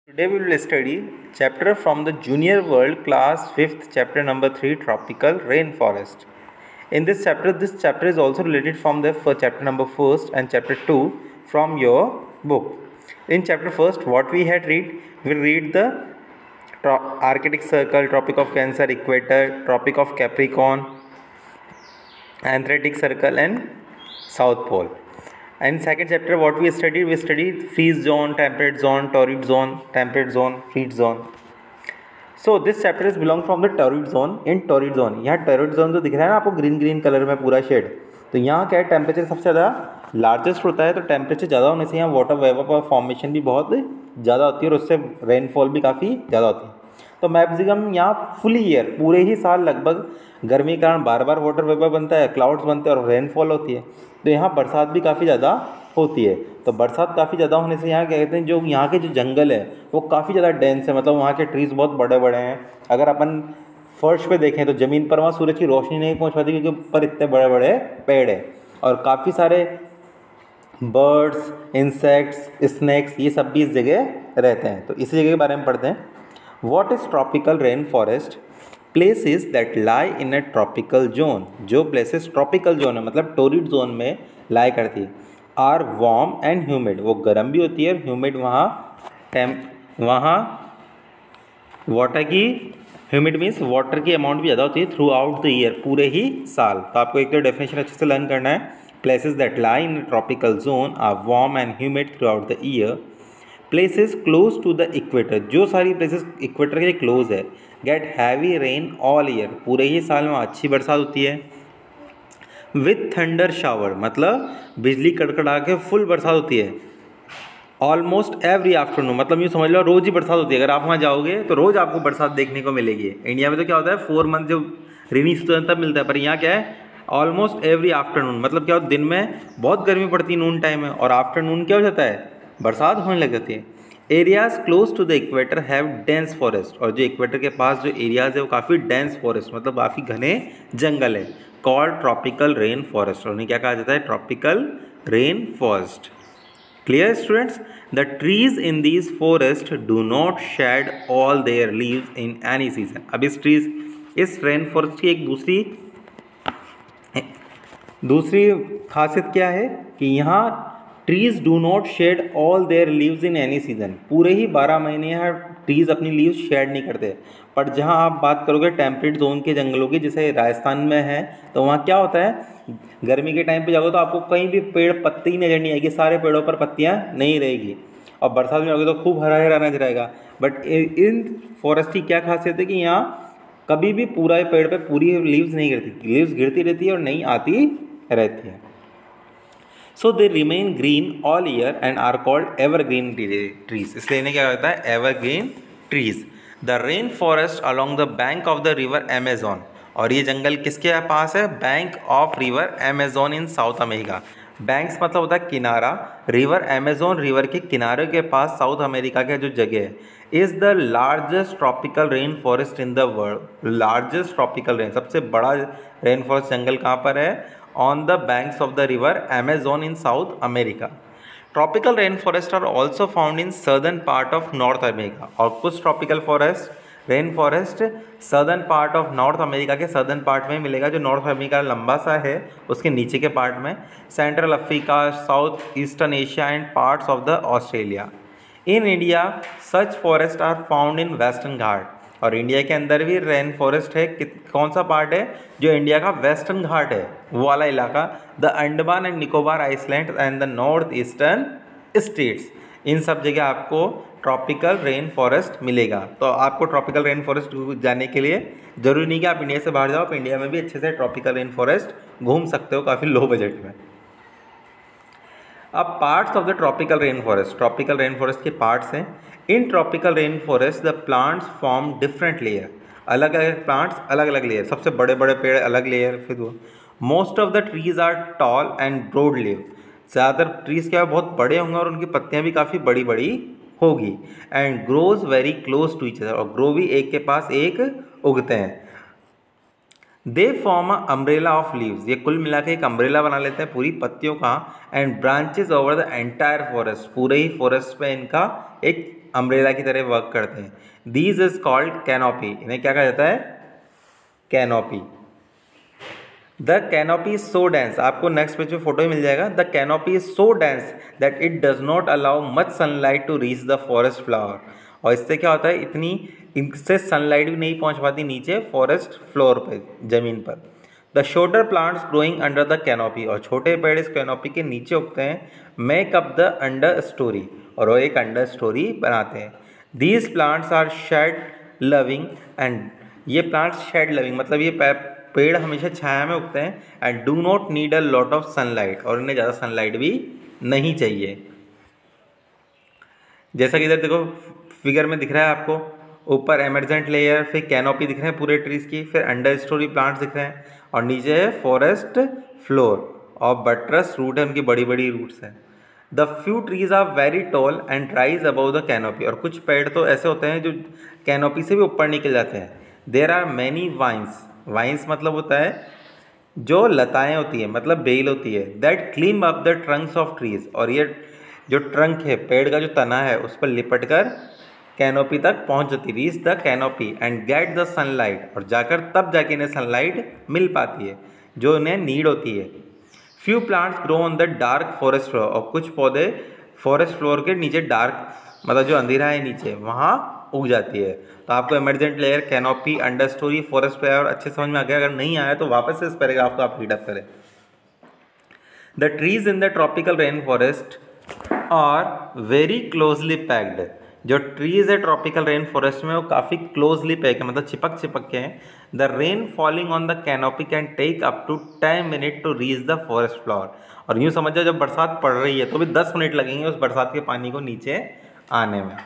Today we will study chapter from the Junior World class 5th chapter number 3 tropical rainforest. In this chapter is also related from the chapter number 1st and chapter 2 from your book. In chapter 1st what we had read, we read the Arctic Circle, Tropic of Cancer, Equator, Tropic of Capricorn, Antarctic Circle and South Pole. And second chapter what we studied freeze zone, temperate zone, torrid zone, temperate zone, freeze zone. So this chapter is belong from the torrid zone. In torrid zone, यहाँ torrid zone जो दिख रहा है ना आपको green colour में पूरा shade, तो यहाँ क्या है टेम्परेचर सबसे ज़्यादा लार्जेस्ट होता है, तो टेम्परेचर ज़्यादा होने से यहाँ वाटर वेपर फॉर्मेशन भी बहुत ज़्यादा होती है और उससे रेनफॉल भी काफ़ी ज़्यादा होती है। तो मैक्सिमम यहाँ फुल ईयर पूरे ही साल लगभग गर्मी के कारण बार बार वाटर वेपर बनता है, क्लाउड्स बनते हैं और रेनफॉल होती है। तो यहाँ बरसात भी काफ़ी ज़्यादा होती है। तो बरसात काफ़ी ज़्यादा होने से यहाँ क्या कहते हैं जो यहाँ के जो जंगल है वो काफ़ी ज़्यादा डेंस है, मतलब वहाँ के ट्रीज़ बहुत बड़े बड़े हैं। अगर अपन फर्श पे देखें तो ज़मीन पर वहाँ सूरज की रोशनी नहीं पहुँच पाती क्योंकि ऊपर इतने बड़े बड़े पेड़ हैं और काफ़ी सारे बर्ड्स, इंसेक्ट्स, स्नैक्स ये सब भी इस जगह रहते हैं। तो इसी जगह के बारे में पढ़ते हैं। What is tropical rain forest? Places that lie in a tropical zone, जो प्लेसेस ट्रॉपिकल जोन है मतलब टोरिड जोन में लाई करती है, आर वार्म एंड ह्यूमिड, वो गर्म भी होती है और ह्यूमिड वहाँ वाटर की ह्यूमिड मीन्स वाटर की अमाउंट भी ज़्यादा होती है थ्रू आउट द ईयर, पूरे ही साल। तो आपको एक तो डेफिनेशन अच्छे से लर्न करना है। Places that lie in tropical zone are warm and humid throughout the year. Places close to the equator, जो सारी प्लेसेस इक्वेटर के क्लोज है, get heavy rain all year, पूरे ही साल में अच्छी बरसात होती है। विथ थंडर शावर, मतलब बिजली कड़कड़ा के फुल बरसात होती है। ऑलमोस्ट एवरी आफ्टरनून, मतलब यूँ समझ लो रोज़ ही बरसात होती है। अगर आप वहाँ जाओगे तो रोज़ आपको बरसात देखने को मिलेगी। इंडिया में तो क्या होता है 4 मंथ जो रेनी सीजन तब मिलता है, पर यहाँ क्या है ऑलमोस्ट एवरी आफ्टरनून, मतलब क्या होता है दिन में बहुत गर्मी पड़ती है नून टाइम में और आफ्टरनून क्या हो जाता है बरसात होने लग जाती है। Areas close to the equator have dense forest, और जो इक्वेटर के पास जो एरियाज है वो काफ़ी डेंस फॉरेस्ट मतलब काफ़ी घने जंगल है, कॉल्ड ट्रॉपिकल रेन फॉरेस्ट, और उन्हें क्या कहा जाता है tropical rain forest. Clear students? The trees in these forest do not shed all their leaves in any season. अब इस रेन फॉरेस्ट की एक दूसरी खासियत क्या है कि यहाँ trees do not shed all their leaves in any season, पूरे ही 12 महीने यहाँ ट्रीज़ अपनी लीव्स शेड नहीं करते। पर जहाँ आप बात करोगे टेम्परेट जोन के जंगलों की, जैसे राजस्थान में है, तो वहाँ क्या होता है गर्मी के टाइम पे जाओगे तो आपको कहीं भी पेड़ पत्ती ही नजर नहीं आएगी, सारे पेड़ों पर पत्तियाँ नहीं रहेगी, और बरसात में जाओगे तो खूब हरा हरा नजर आएगा। बट इन फॉरेस्ट की क्या खासियत है कि यहाँ कभी भी पूरा पेड़ पर पूरी लीव्स नहीं गिरती, लीव्स गिरती रहती है और नहीं आती रहती है। So they remain green all year and are called evergreen trees. इसलिए इन्हें क्या कहता है evergreen trees. The rainforest along the bank of the river Amazon, और ये जंगल किसके पास है? Bank of river Amazon in South America. Banks मतलब होता है किनारा, रिवर अमेजोन रिवर के किनारे के पास साउथ अमेरिका के जो जगह है, is the largest tropical rain forest in the world. Largest tropical rain, सबसे बड़ा रेन फॉरेस्ट जंगल कहाँ पर है? On the banks of the river Amazon in South America. Tropical rainforests are also found in southern part of North America. और कुछ tropical forest rain forest southern part of North America के southern part में मिलेगा, जो north America लंबा सा है उसके नीचे के पार्ट में, central Africa, south eastern Asia and parts of the Australia. In India such forest are found in western Ghat, और इंडिया के अंदर भी रेन फॉरेस्ट है। कौन सा पार्ट है? जो इंडिया का वेस्टर्न घाट है वो वाला इलाका, the Andaman and Nicobar island and the north eastern states, इन सब जगह आपको ट्रॉपिकल रेन फॉरेस्ट मिलेगा। तो आपको ट्रॉपिकल रेन फॉरेस्ट जाने के लिए जरूरी नहीं कि आप इंडिया से बाहर जाओ, आप इंडिया में भी अच्छे से ट्रॉपिकल रेन फॉरेस्ट घूम सकते हो काफ़ी लो बजट में। अब parts of the tropical rain forest के पार्ट्स हैं। In tropical rain forest the plants form different layer, अलग अलग प्लांट्स अलग अलग लेयर, सबसे बड़े बड़े पेड़ अलग लेयर। फिर वो most of the trees are tall and broad leave, ज़्यादातर ट्रीज क्या है बहुत बड़े होंगे और उनकी पत्तियाँ भी काफ़ी बड़ी बड़ी होगी। And grows very close to each other, और ग्रो भी एक के पास एक उगते हैं। They form a umbrella of leaves, ये कुल मिला के एक अम्ब्रेला बना लेते हैं पूरी पत्तियों का। And branches over the entire forest, पूरे ही फॉरेस्ट पे इनका एक अम्ब्रेला की तरह वर्क करते हैं। दीज इज कॉल्ड कैनोपी, इन्हें क्या कहा जाता है? Canopy. The canopy is so dense, आपको नेक्स्ट पेज पे फोटो ही मिल जाएगा। The canopy is so dense that it does not allow much sunlight to reach the forest flower. और इससे क्या होता है, इनसे सनलाइट भी नहीं पहुंच पाती नीचे फॉरेस्ट फ्लोर पे, जमीन पर। The shorter plants growing under the canopy, और छोटे पेड़ इस कैनोपी के नीचे उगते हैं। Make up the understory, और वो एक अंडर स्टोरी बनाते हैं। These plants are shade loving and, ये प्लांट्स शेड लविंग मतलब ये पेड़ हमेशा छाया में उगते हैं। And do not need a lot of sunlight, और इन्हें ज़्यादा सनलाइट भी नहीं चाहिए। जैसा कि इधर देखो फिगर में दिख रहा है आपको, ऊपर एमरजेंट लेयर, फिर कैनोपी दिख रहे हैं पूरे ट्रीज की, फिर अंडर स्टोरी प्लांट्स दिख रहे हैं, और नीचे है फॉरेस्ट फ्लोर और बटरस रूट है, उनकी बड़ी बड़ी रूट्स हैं। The few trees are very tall and rise above the canopy, और कुछ पेड़ तो ऐसे होते हैं जो कैनोपी से भी ऊपर निकल जाते हैं। There are many vines, vines मतलब होता है जो लताएं होती है, मतलब बेल होती है। That climb up the trunks of trees, और ये जो ट्रंक है, पेड़ का जो तना है, उस पर लिपट कर कैनोपी तक पहुंच जाती, reach the canopy and get the sunlight, और जाकर तब जाके इन्हें सनलाइट मिल पाती है जो इन्हें नीड होती है। Few plants grow on the dark forest floor, और कुछ पौधे फॉरेस्ट फ्लोर के नीचे डार्क मतलब जो अंधेरा है नीचे वहाँ उग जाती है। तो आपको emergent layer, canopy, understory, forest floor अच्छे समझ में आ गया। अगर नहीं आया तो वापस से इस पैराग्राफ को आप रीडअप करें। The trees in the tropical rain forest are very closely packed, जो ट्रीज है ट्रॉपिकल रेन फॉरेस्ट में वो काफ़ी क्लोजली पैक है, मतलब चिपक चिपक के हैं। The rain falling on the canopy can take up to 10 minute to reach the forest floor, और यूँ समझ जाओ जब बरसात पड़ रही है तो भी 10 मिनट लगेंगे उस बरसात के पानी को नीचे आने में।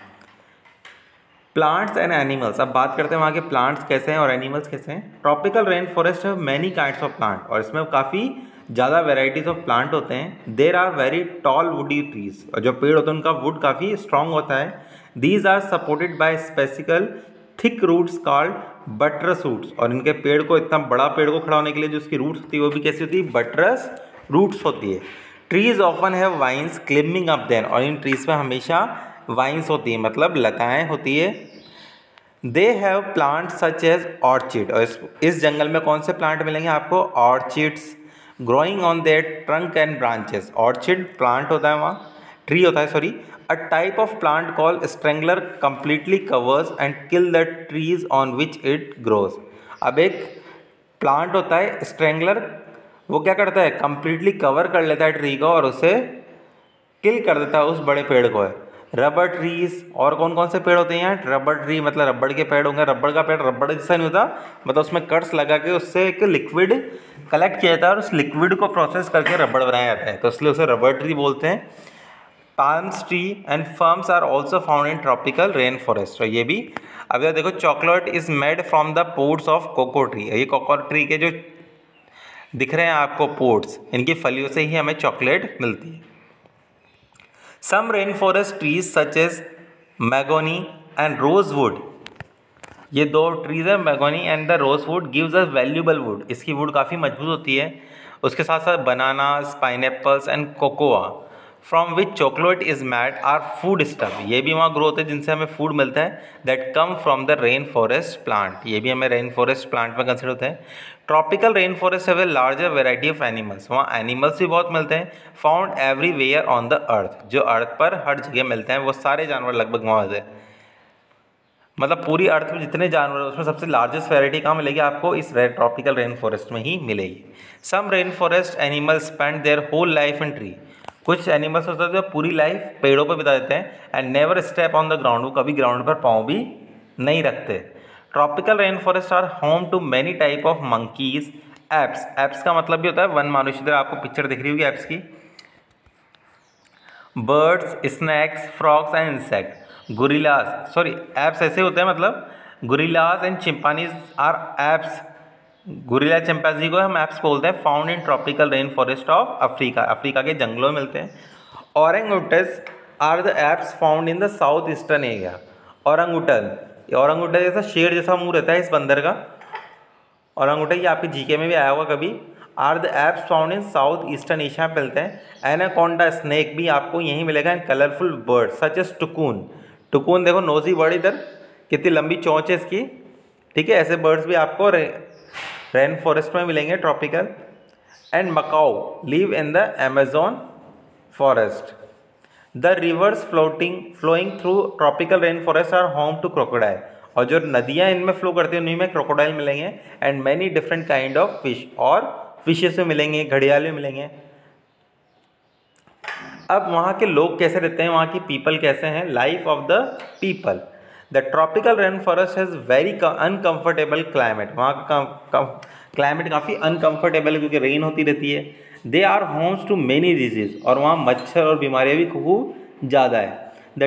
प्लांट्स एंड एनिमल्स, अब बात करते हैं वहाँ के प्लांट्स कैसे हैं और एनिमल्स कैसे हैं। ट्रॉपिकल रेन फॉरेस्ट है मैनी काइंड्स ऑफ प्लांट, और इसमें काफ़ी ज़्यादा वेराइटीज़ ऑफ प्लांट होते हैं। There are very tall woody trees, और जो पेड़ होते हैं उनका वुड काफ़ी स्ट्रॉन्ग होता है। These are supported by special thick roots called buttress roots, और इनके पेड़ को, इतना बड़ा पेड़ को खड़ा होने के लिए जो उसकी रूट्स होती है वो भी कैसी होती है? बटरस रूट्स होती है। Trees often have vines climbing up then, और इन ट्रीज में हमेशा वाइन्स होती है मतलब लताएं होती है। They have plant such as orchid, और इस जंगल में कौन से प्लांट मिलेंगे आपको? Orchids growing on their trunk and branches. Orchid plant होता है वहाँ, ट्री होता है sorry. A type of plant called strangler completely covers and kill the trees on which it grows. अब एक प्लांट होता है स्ट्रेंगलर, वो क्या करता है? कंप्लीटली कवर कर लेता है ट्री को और उसे किल कर देता है उस बड़े पेड़ को है। रबर ट्रीज, और कौन कौन से पेड़ होते हैं यहाँ? रबर ट्री मतलब रबड़ के पेड़ होंगे। रबड़ का पेड़ रबड़ जैसा नहीं होता, मतलब उसमें कट्स लगा के उससे एक लिक्विड कलेक्ट किया जाता है और उस लिक्विड को प्रोसेस करके रबड़ बनाया जाता है, तो इसलिए उसे रबर ट्री बोलते हैं। Palms tree and ferns are also found in tropical rain forest, और ये भी। अब यार देखो, chocolate is made from the pods of cocoa tree, ये कोको ट्री के जो दिख रहे हैं आपको पोड्स, इनकी फलियों से ही हमें चॉकलेट मिलती है। Some rain forest trees such as mahogany and rosewood, ये दो ट्रीज है, mahogany and the rosewood, gives us valuable wood, इसकी वुड काफ़ी मजबूत होती है। उसके साथ साथ bananas, pineapples and cocoa from which chocolate is made are food stuff, ये भी वहाँ ग्रो होते हैं जिनसे हमें फूड मिलता है। That come from the rain forest plant, ये भी हमें रेन फॉरेस्ट प्लांट में कंसिडर होते हैं। Tropical rain forest have a larger variety of animals, वहाँ एनिमल्स भी बहुत मिलते हैं। Found everywhere on the earth, जो अर्थ पर हर जगह मिलते हैं, वो सारे जानवर लगभग वहाँ होते हैं। मतलब पूरी अर्थ में जितने जानवर हैं उसमें सबसे लार्जेस्ट वैरायटी कहाँ मिलेगी आपको? इस ट्रॉपिकल रेन फॉरेस्ट में ही मिलेगी। Some rain forest animals spend their whole life in tree, कुछ एनिमल्स होते हैं जो पूरी लाइफ पेड़ों पर बिता देते हैं। And never step on the ground, वो कभी ग्राउंड पर पाँव भी नहीं रखते। Tropical rain forest are home to many type of monkeys, apes, apes का मतलब भी होता है वन मानुष, इधर आपको पिक्चर दिख रही होगी एप्स की। Birds, snakes, frogs and insect, gorillas, sorry apes ऐसे होते हैं, मतलब gorillas and chimpanzees are apes, gorilla chimpanzee को हम एप्स बोलते हैं। Found in tropical rain forest of Africa, Africa के जंगलों में मिलते हैं। Orangutans are the apes found in the south eastern area. Orangutan, orangutan जैसा शेर जैसा मुंह रहता है इस बंदर का, औरंगुटन, ये आपके जीके में भी आया होगा कभी। Are the apes found in south eastern Asia में मिलते हैं। एनाकोंडा स्नेक भी आपको यहीं मिलेगा। And colourful bird such as toucan, toucan देखो नोजी बर्ड, इधर कितनी लंबी चोंच है इसकी, ठीक है। ऐसे बर्ड्स भी आपको रेन फॉरेस्ट में मिलेंगे, tropical. And macaw live in the Amazon forest. The rivers flowing through tropical rain forest are home to crocodile. और जो नदियाँ इनमें फ्लो करती हैं उन्हीं में क्रोकोडाइल मिलेंगे। And many different kind of fish, और फिशेस में मिलेंगे, घड़ियाल में मिलेंगे। अब वहाँ के लोग कैसे रहते हैं, वहाँ की पीपल कैसे हैं, life of the people. The tropical rain forest has very uncomfortable climate. वहाँ का क्लाइमेट काफ़ी अनकम्फर्टेबल है क्योंकि रेन होती रहती है। They are homes to many disease, और वहाँ मच्छर और बीमारियाँ भी खूब ज़्यादा है। The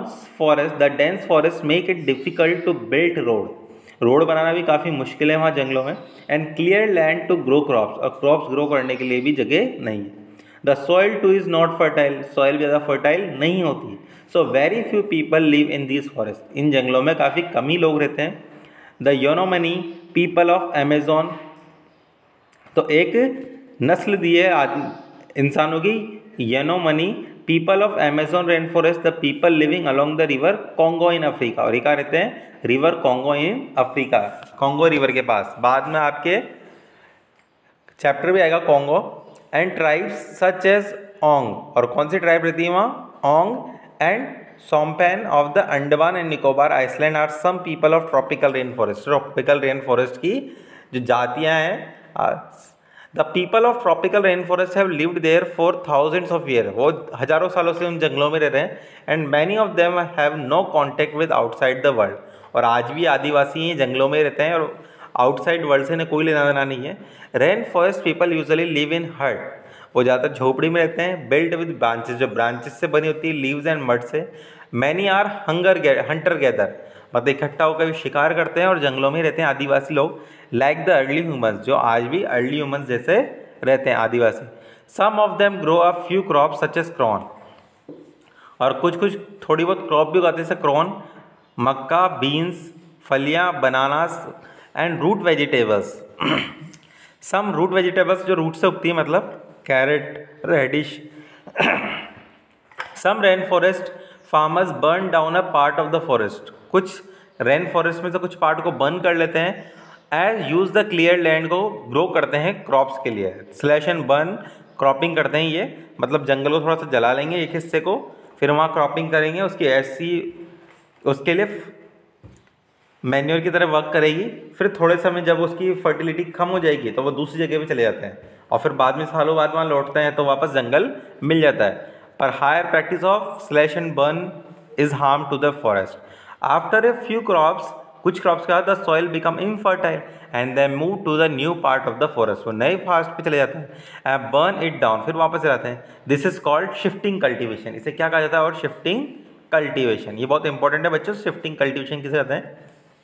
dense forest make it difficult to build road बनाना भी काफ़ी मुश्किल है वहाँ जंगलों में। And clear land to grow crops, और क्रॉप्स ग्रो करने के लिए भी जगह नहीं है। The soil too is not fertile, soil ज़्यादा फर्टाइल नहीं होती। So very few people live in this forest, इन जंगलों में काफ़ी कम ही लोग रहते हैं। The Yanomami people of Amazon, तो एक नस्ल दी है इंसानों की, Yanomami people of Amazon rain forest, the people living along the river Congo in Africa. और ये कहाँ रहते हैं, river Congo in Africa, Congo river के पास। बाद में आपके चैप्टर भी आएगा Congo. And tribes such as Onge, और कौन सी ट्राइब रहती है वहाँ, ओंग and Shompen of the Andaman and Nicobar island are some people of tropical rain forest. Tropical rain forest की जो जातियाँ हैं, the people of tropical rain forest have lived there for thousands of year, वो हजारों सालों से उन जंगलों में रह रहे हैं। And many of them have no contact with outside the world, और आज भी आदिवासी जंगलों में रहते हैं और आउटसाइड वर्ल्ड से कोई लेना देना नहीं है। Rain forest people usually live in hut, वो ज़्यादातर झोपड़ी में रहते हैं। बिल्ट विद ब्रांचेस, जो ब्रांचेस से बनी होती है, लीव्स एंड मड से। मैनी आर हंटर गैदर, मतलब इकट्ठा होकर शिकार करते हैं और जंगलों में रहते हैं आदिवासी लोग। लाइक द अर्ली ह्यूमन्स, जो आज भी अर्ली ह्यूमन्स जैसे रहते हैं आदिवासी। Some of them grow a few crops such as corn, और कुछ थोड़ी बहुत क्रॉप भी उगाते हैं, जैसे क्रॉन, मक्का, बीन्स, फलियाँ, bananas and root vegetables. Some root vegetables जो रूट से उगती है, मतलब carrot, radish. Some rain forest farmers burn down a part of the forest, कुछ रेन फॉरेस्ट में से कुछ पार्ट को बर्न कर लेते हैं। As use the clear land को ग्रो करते हैं क्रॉप्स के लिए। स्लैश एंड बर्न, क्रॉपिंग करते हैं ये, मतलब जंगल को थोड़ा सा जला लेंगे एक हिस्से को, फिर वहाँ क्रॉपिंग करेंगे, उसके लिए मैन्योर की तरह वर्क करेगी। फिर थोड़े समय जब उसकी फर्टिलिटी कम हो जाएगी तो वो दूसरी जगह पे चले जाते हैं, और फिर बाद में सालों बाद वहाँ लौटते हैं तो वापस जंगल मिल जाता है। पर higher practice of slash and burn is harm to the forest. After a few crops, कुछ क्रॉप्स के बाद the soil become infertile and they move to the new part of the forest, वो नए फॉरेस्ट पे चले जाते हैं। And burn it down, फिर वापस जाते हैं। This is called shifting cultivation, इसे क्या कहा जाता है, और शिफ्टिंग कल्टिवेशन। ये बहुत इंपॉर्टेंट है बच्चों, शिफ्टिंग कल्टिवेशन किसे कहते हैं।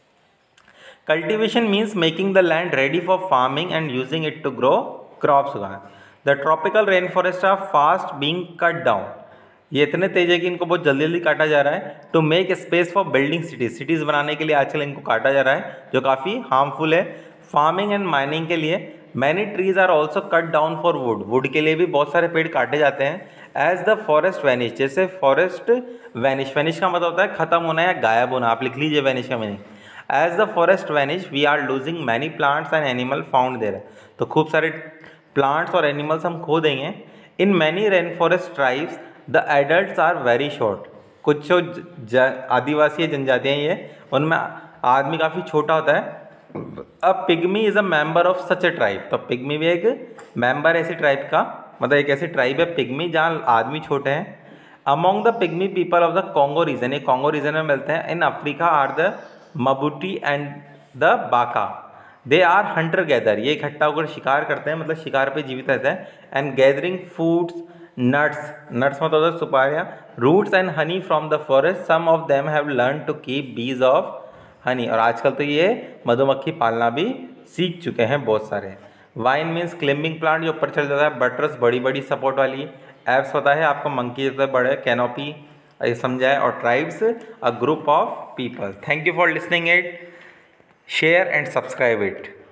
Cultivation means making the land ready for farming and using it to grow crops उगाना। The tropical rainforests are fast being cut down, ये इतने तेज है कि इनको बहुत जल्दी जल्दी काटा जा रहा है। To make space for building cities बनाने के लिए आजकल इनको काटा जा रहा है, जो काफ़ी हार्मफुल है। फार्मिंग एंड माइनिंग के लिए many trees are also cut down for wood के लिए भी बहुत सारे पेड़ काटे जाते हैं। एज द फॉरेस्ट वैनिश, जैसे फॉरेस्ट वैनिश का मतलब होता है खत्म होना या गायब होना, आप लिख लीजिए वैनिश का meaning. As the forest vanish we are losing many plants and animal found there, तो खूब सारे प्लांट्स और एनिमल्स हम खो देंगे। In many rain forest tribes the adults are very short, कुछ जो आदिवासी जनजातियाँ ये, उनमें आदमी काफ़ी छोटा होता है। अब pygmy is a member of such a tribe, तो पिग्मी भी एक मेंबर ऐसी ट्राइब का, मतलब एक ऐसी ट्राइब है पिग्मी जहाँ आदमी छोटे हैं। Among the pygmy people of the Congo region, ये कॉन्गो रीजन में मिलते हैं। In Africa are the Mbuti and the Baka, they are hunter gather, ये इकट्ठा होकर शिकार करते हैं, मतलब शिकार पे जीवित रहते हैं। एंड गैदरिंग फूड्स, नट्स मतलब होता है सुपारियाँ, roots and honey from the forest. Some of them have learn to keep bees of honey, और आजकल तो ये मधुमक्खी पालना भी सीख चुके हैं बहुत सारे। वाइन मीन्स क्लिम्बिंग प्लांट, जो ऊपर चल जाता है। बटरस, बड़ी बड़ी सपोर्ट वाली। एप्स होता है आपको मंकी जैसे बड़े, कैनोपी, ये समझाए। और tribes a group of people. Thank you for listening it, share and subscribe it.